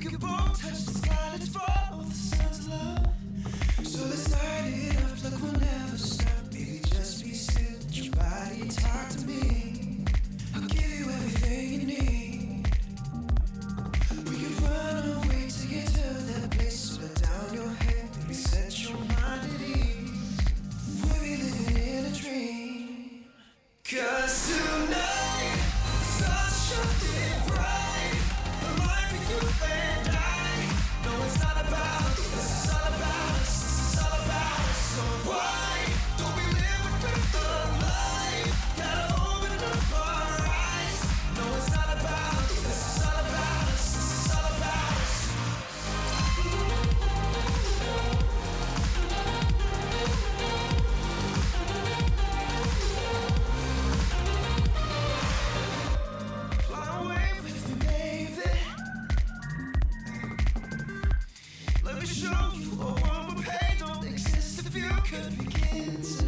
could both touch the sky, let's follow the sun's love. So let's light it up like we'll never stop. Baby, just be still, let your body talk to me. I'll give you everything you need. We could run away to get to that place. So let down your head, baby, set your mind at ease. We'll be living in a dream. 'Cause tonight, the sun's shining bright. The light for you and I. No, it's not about us, it's all about us, it's all about us. So why don't we live with the light? Gotta open up our eyes. No, it's not about us, it's all about us, it's all about us. Fly away with me, baby. Let me show you a world where pain don't exist if you could begin to